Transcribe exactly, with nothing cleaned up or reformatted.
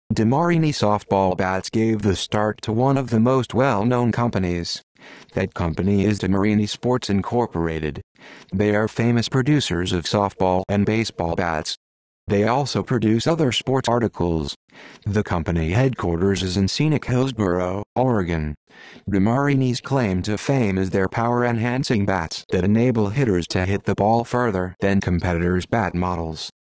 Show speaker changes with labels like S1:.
S1: Demarini softball bats gave the start to one of the most well-known companies. That company is Demarini Sports Incorporated. They are famous producers of softball and baseball bats. They also produce other sports articles. The company headquarters is in scenic Hillsboro, Oregon. Demarini's claim to fame is their power-enhancing bats that enable hitters to hit the ball further than competitors' bat models.